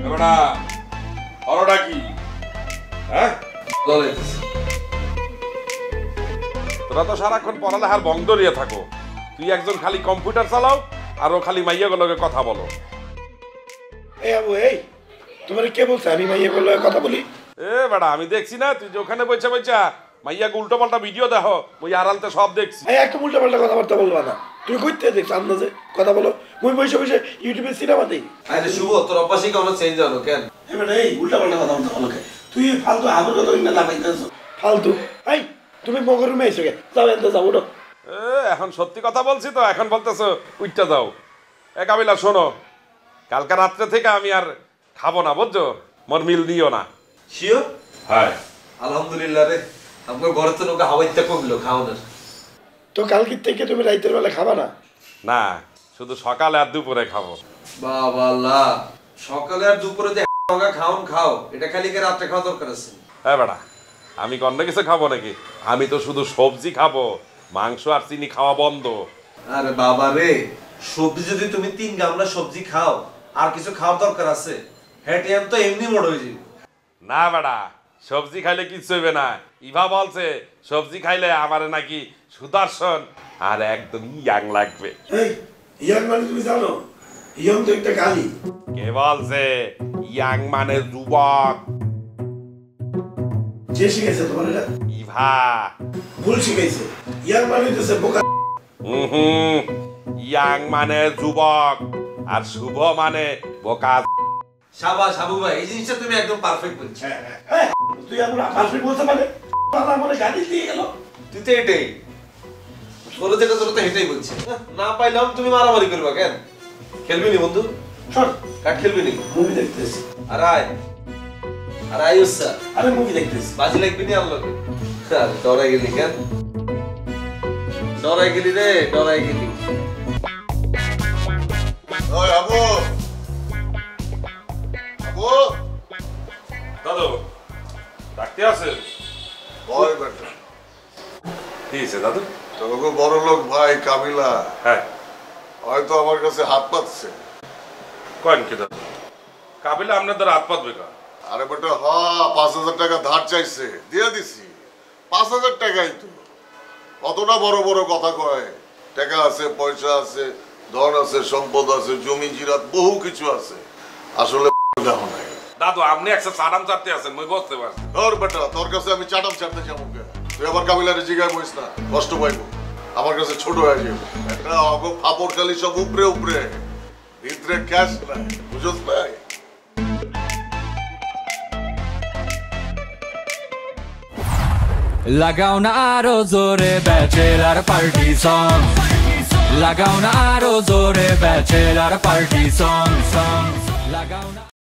এবারে অরোটা কি হ্যাঁ তোরা তো সারাক্ষণ পড়ালেখার বন্ধ দিয়ে থাকো তুই একজন খালি কম্পিউটার চালাও আর ও খালি মাইয়াগুলোকে কথা বলো এই আবু এই তোমার কে বলছে আমি মাইয়াগুলোর কথা বলি এ বেটা আমি দেখছি না তুই যে ওখানে বইছা বইছা মাইয়াকে উল্টো পাল্টা ভিডিও দেখো ওই আড়ালতে সব দেখছি এই একটা উল্টা পাল্টা কথাবার্তা বলবা না তুমি কইতে দেখছ আন্দাজে কথা বলো মুই বসে বসে ইউটিউবে সিনেমা দেই আরে শুভ তোর অভ্যাসই কেমন চেঞ্জ হলো কেন এবারে এই উল্টা পাল্টা কথাবার্তা বলো কেন তুই ফালতু আমার কথা না লাগাইতেছ ফালতু এই তুমি মগর রুমে এসে গে যাও এনতে যাও ওঠো এখন সত্যি কথা বলছি তো এখন বলতেছো উঠতে যাও এ কাবিলা শোনো কালকে রাত্রে থেকে আমি আর খাবো না বুঝছো মোর মিল দিও না শিওর হ্যাঁ আলহামদুলিল্লাহ রে আপনার ঘরে তো নৌকা হাওয়াইতে কমলো খাওয়ানোর তো কালকে থেকে তুমি রাতের বেলা খাবা না না শুধু সকালে আর দুপুরে খাবো বাবা আল্লাহ সকালে আর দুপুরে যে খাওন খাও এটা খালি কে রাতে খাওয়া দরকার আছে হ্যাঁ বেটা আমি অন্য কিছু খাবো নাকি আমি তো শুধু সবজি খাবো মাংস আর চিনি খাওয়া বন্ধ আরে বাবা রে সবজি যদি তুমি 3 গামলা সবজি খাও আর কিছু খাওয়ার দরকার আছে হ্যাঁ তো এমনি মোড় হয়ে যাবে না বেটা সবজি খাইলে কিচ্ছু হইবে না ইভা বলছে সবজি খাইলে আমার নাকি সুদর্শন আর একদম ইয়াং লাগবে এই ইয়াং মানে তুমি জানো ইয়াং তো একটা গালি কে বলছে ইয়াং মানে যুবক যে শিখেছে তোমার এটা ইভা ভুল শিখাইছে ইয়াং মানে হইতেছে বোকা ইয়াং মানে যুবক আর শুভ মানে বোকা শাবাশ হাবু ভাই এই জিনিসটা তুমি একদম পারফেক্ট বলছো হ্যাঁ তুই আমরা পারফেক্ট বলতে পারে বাবা আমারে গালি দিয়ে গেল তুই তো এটাই তোর যেটা তোর তো এটাই বলছি না পাইলাম তুমি মারামারি করবা কেন খেলবি নি বন্ধু চল কাট খেলবি নি মুভি দেখতেছি আর আয়ুস স্যার আরে মুভি দেখতেছি বাজি লাগবি নি আল্লাহ ডরাই গেলি কেন ডরাই গেলি রে ডরাই গেলি ওই আবু আবু দাদু ডাকতে আছে ওই বেটা কি হয়েছে দাদু তোকে বড় লোক ভাই কাবিলা হ্যাঁ হয়তো আমার কাছে হাত পাতছে কয়েন কি দাদু কাবিলা আপনাদের হাত পাতবে কা আরে বেটা 5,000 টাকা ধার চাইছে দিয়ে দিছি 5,000 টাকাই তো কতটা বড় বড় কথা কয় টাকা আছে পয়সা আছে ধন আছে সম্পদ আছে জমি জিরাত বহু কিছু আছে আসলে দেখো নাই দাদু আপনি একটা সারাম চাটতে আছেন মই বুঝতে পারছি তোর বেটা তোর কাছে আমি চাটাম চাটতে যাবো কে তুই আবার কাবিলারে জিগায় বইস না কষ্ট পাইবো আমার কাছে ছোট হয়ে যাবে একটা অগ ফাপড় খালি সব উপরে উপরে ভিতরে ক্যাশ নাই বুঝছ ভাই লাগাও না আরো জোরে ব্যাচেলার পার্টি সং লাগাও না আরো জোরে ব্যাচেলার পার্টি সং লাগাও না